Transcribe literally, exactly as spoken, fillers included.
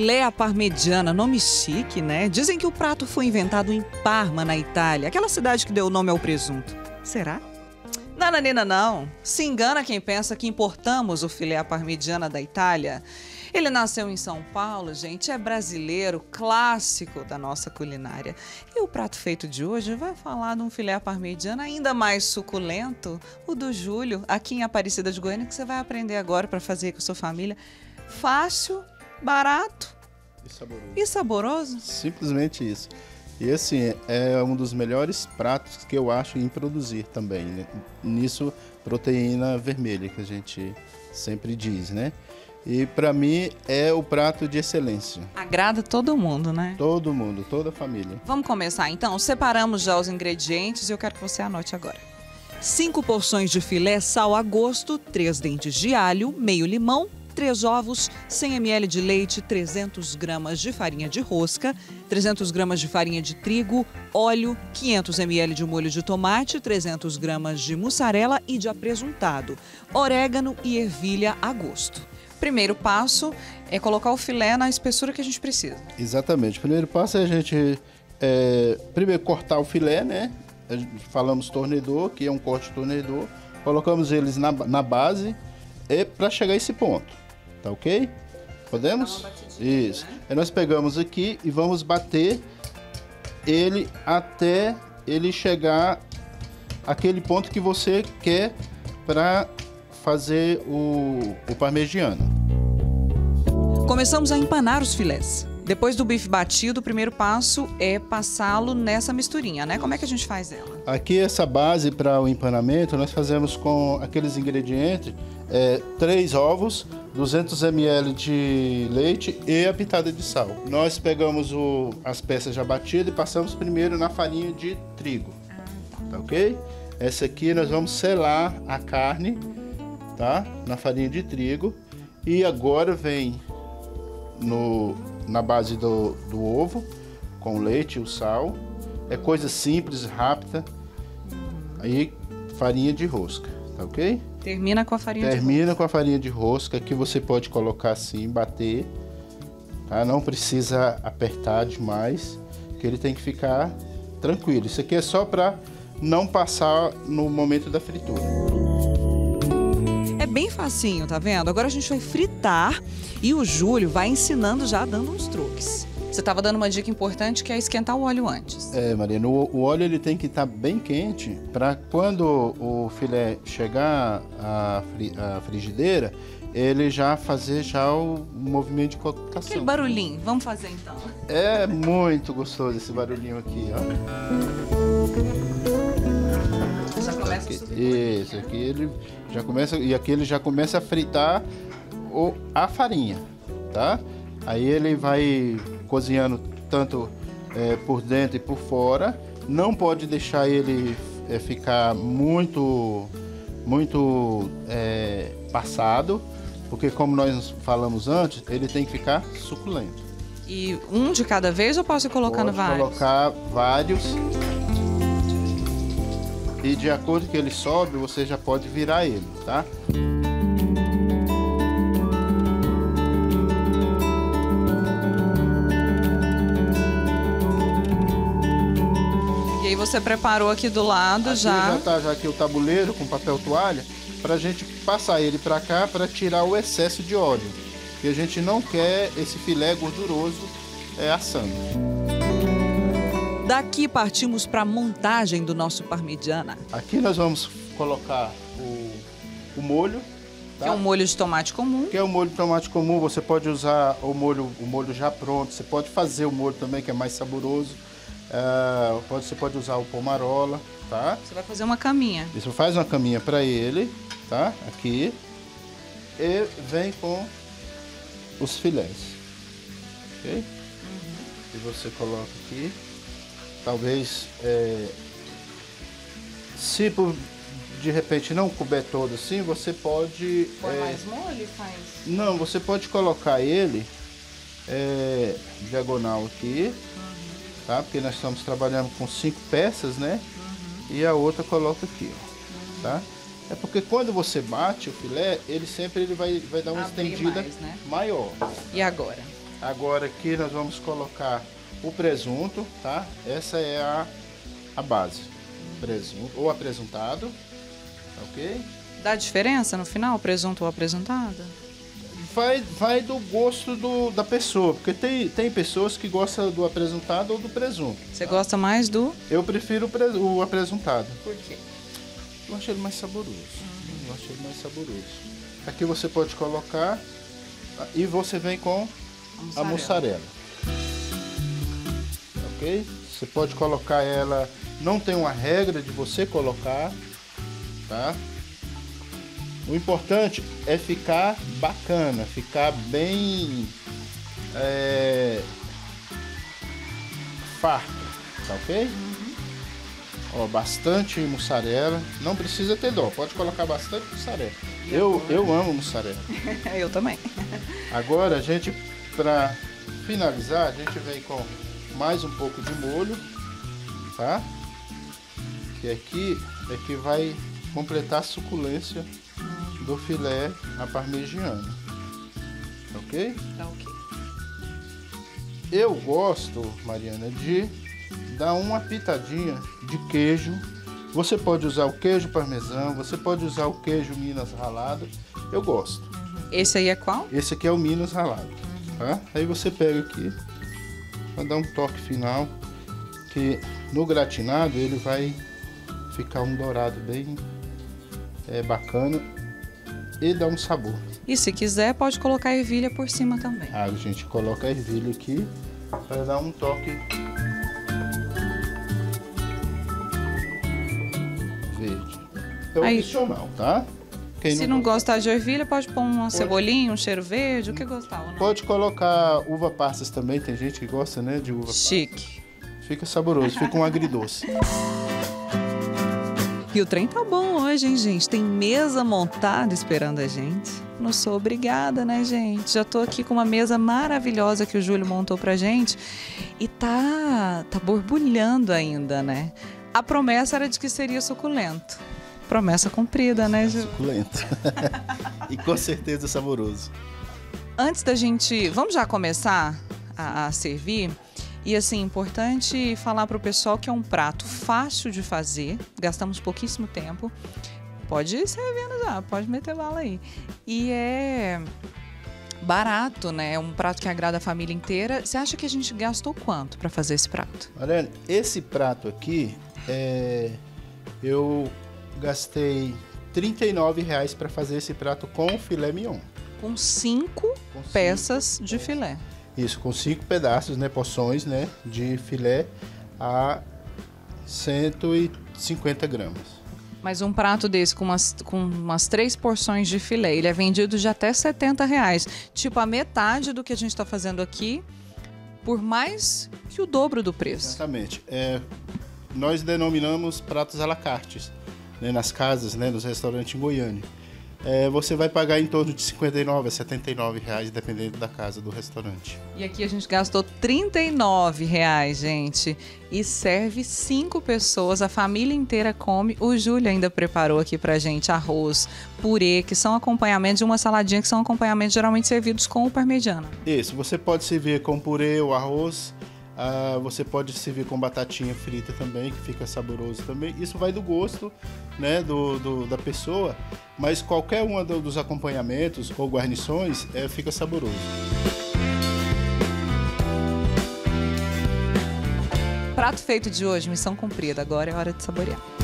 Filé à parmegiana, nome chique, né? Dizem que o prato foi inventado em Parma, na Itália, aquela cidade que deu o nome ao presunto. Será? Não, Nanina, não. Se engana quem pensa que importamos o filé à parmegiana da Itália. Ele nasceu em São Paulo, gente, é brasileiro, clássico da nossa culinária. E o prato feito de hoje vai falar de um filé à parmegiana ainda mais suculento, o do Júlio, aqui em Aparecida de Goiânia, que você vai aprender agora para fazer com a sua família. Fácil, barato e saboroso. E saboroso. Simplesmente isso. E assim, é um dos melhores pratos que eu acho em produzir também, né? Nisso, proteína vermelha, que a gente sempre diz, né? E para mim é o prato de excelência. Agrada todo mundo, né? Todo mundo, toda a família. Vamos começar então? Separamos já os ingredientes e eu quero que você anote agora. Cinco porções de filé, sal a gosto, três dentes de alho, meio limão, três ovos, cem mililitros de leite, trezentas gramas de farinha de rosca, trezentas gramas de farinha de trigo, óleo, quinhentos mililitros de molho de tomate, trezentas gramas de mussarela e de apresuntado, orégano e ervilha a gosto. Primeiro passo é colocar o filé na espessura que a gente precisa. Exatamente. O primeiro passo é a gente é, primeiro cortar o filé, né? Falamos tornedor, que é um corte de tornedor. Colocamos eles na, na base é para chegar a esse ponto. Tá ok? Podemos? Isso. Né? Aí nós pegamos aqui e vamos bater ele até ele chegar àquele ponto que você quer para fazer o, o parmegiana. Começamos a empanar os filés. Depois do bife batido, o primeiro passo é passá-lo nessa misturinha, né? Como é que a gente faz ela? Aqui essa base para o empanamento nós fazemos com aqueles ingredientes, é, três ovos, duzentos mililitros de leite e a pitada de sal. Nós pegamos o, as peças já batidas e passamos primeiro na farinha de trigo, tá ok? Essa aqui nós vamos selar a carne, tá? Na farinha de trigo. E agora vem no, na base do, do ovo, com o leite e o sal. É coisa simples, rápida. Aí farinha de rosca, tá ok? Termina com a farinha de rosca. Termina com a farinha de rosca, que você pode colocar assim, bater, tá? Não precisa apertar demais, que ele tem que ficar tranquilo. Isso aqui é só para não passar no momento da fritura. É bem facinho, tá vendo? Agora a gente vai fritar e o Júlio vai ensinando já, dando uns truques. Você estava dando uma dica importante, que é esquentar o óleo antes. É, Mariana, o, o óleo ele tem que estar bem quente para quando o filé chegar à, fri, à frigideira, ele já fazer já o movimento de cotação. Aquele barulhinho, vamos fazer então. É muito gostoso esse barulhinho aqui, ó. Já começa aqui, a subir. Isso, aqui ele já começa, e aqui ele já começa a fritar o, a farinha, tá? Aí ele vai cozinhando tanto é, por dentro e por fora. Não pode deixar ele é, ficar muito, muito é, passado, porque como nós falamos antes, ele tem que ficar suculento. E um de cada vez ou posso ir colocando pode vários? colocar vários. E de acordo que ele sobe, você já pode virar ele, tá? E aí você preparou aqui do lado aqui já. já tá já aqui o tabuleiro com papel toalha, pra gente passar ele pra cá para tirar o excesso de óleo. Porque a gente não quer esse filé gorduroso é, assando. Daqui partimos para a montagem do nosso parmegiana. Aqui nós vamos colocar o, o molho. Tá? Que é um molho de tomate comum. Que é o molho de tomate comum. Você pode usar o molho, o molho já pronto. Você pode fazer o molho também, que é mais saboroso. Uh, pode, você pode usar o pomarola, tá? Você vai fazer uma caminha. Isso, faz uma caminha para ele, tá? Aqui. E vem com os filés. Ok? Uhum. E você coloca aqui. Talvez, é, se por, de repente não couber todo assim, você pode... Põe é, mais molho e faz? Não, você pode colocar ele é, diagonal aqui, uhum. Tá? Porque nós estamos trabalhando com cinco peças, né? Uhum. E a outra coloca aqui, ó, uhum. Tá? É porque quando você bate o filé, ele sempre ele vai, vai dar uma Abrir estendida mais, né? maior. E agora? Agora aqui nós vamos colocar o presunto, tá? Essa é a, a base. Presunto ou apresuntado, ok? Dá diferença no final, presunto ou apresuntado? Vai, vai do gosto do, da pessoa, porque tem, tem pessoas que gostam do apresuntado ou do presunto. Você tá? Gosta mais do? Eu prefiro o, pre, o apresuntado. Por quê? Eu acho ele mais saboroso. Uhum. Eu acho ele mais saboroso. Aqui você pode colocar e você vem com a mussarela. A mussarela. Ok? Você pode colocar ela, não tem uma regra de você colocar, tá? O importante é ficar bacana, ficar bem é, farto, tá ok? Uhum. Ó, bastante mussarela, não precisa ter dó, pode colocar bastante mussarela. Eu, eu amo mussarela. Eu também. Agora a gente, para finalizar, a gente vem com mais um pouco de molho, tá? Que aqui é que vai completar a suculência do filé à parmegiana, ok? Tá ok. Eu gosto, Mariana, de dar uma pitadinha de queijo. Você pode usar o queijo parmesão, você pode usar o queijo Minas ralado. Eu gosto. Esse aí é qual? Esse aqui é o Minas ralado, tá? Aí você pega aqui para dar um toque final, que no gratinado ele vai ficar um dourado bem é, bacana e dá um sabor. E se quiser pode colocar ervilha por cima também. Ah, a gente coloca a ervilha aqui para dar um toque verde. É aí, opcional, tá? Quem se não, não gostar de ervilha, pode pôr uma pode, cebolinha, um cheiro verde, o que gostar. Ou não. Pode colocar uva passas também, tem gente que gosta, né, de uva Chique. Passas. Fica saboroso, fica um agridoce. E o trem tá bom hoje, hein, gente? Tem mesa montada esperando a gente. Não sou obrigada, né, gente? Já tô aqui com uma mesa maravilhosa que o Júlio montou pra gente e tá, tá borbulhando ainda, né? A promessa era de que seria suculento. Promessa cumprida, né, Júlio? Suculento. E com certeza saboroso. Antes da gente... Vamos já começar a, a servir? E assim, importante falar para o pessoal que é um prato fácil de fazer, gastamos pouquíssimo tempo, pode ir servindo já, pode meter bala aí. E é barato, né? É um prato que agrada a família inteira. Você acha que a gente gastou quanto para fazer esse prato? Mariana, esse prato aqui, é... eu gastei trinta e nove reais para fazer esse prato com filé mignon. Com cinco com peças cinco de filé. Isso, com cinco pedaços, né, porções, né, de filé a cento e cinquenta gramas. Mas um prato desse com umas, com umas três porções de filé, ele é vendido de até setenta reais. Tipo, a metade do que a gente está fazendo aqui, por mais que o dobro do preço. Exatamente. É, nós denominamos pratos à la carte, né, nas casas, né, nos restaurantes em Goiânia. É, você vai pagar em torno de cinquenta e nove a setenta e nove reais, dependendo da casa do restaurante. E aqui a gente gastou trinta e nove reais, gente. E serve cinco pessoas, a família inteira come. O Júlio ainda preparou aqui pra gente arroz, purê, que são acompanhamentos de uma saladinha, que são acompanhamentos geralmente servidos com o parmegiana. Isso, você pode servir com purê ou arroz. Uh, você pode servir com batatinha frita também, que fica saboroso também. Isso vai do gosto, né, do, do, da pessoa, mas qualquer um dos acompanhamentos ou guarnições é, fica saboroso. Prato feito de hoje, missão cumprida. Agora é hora de saborear.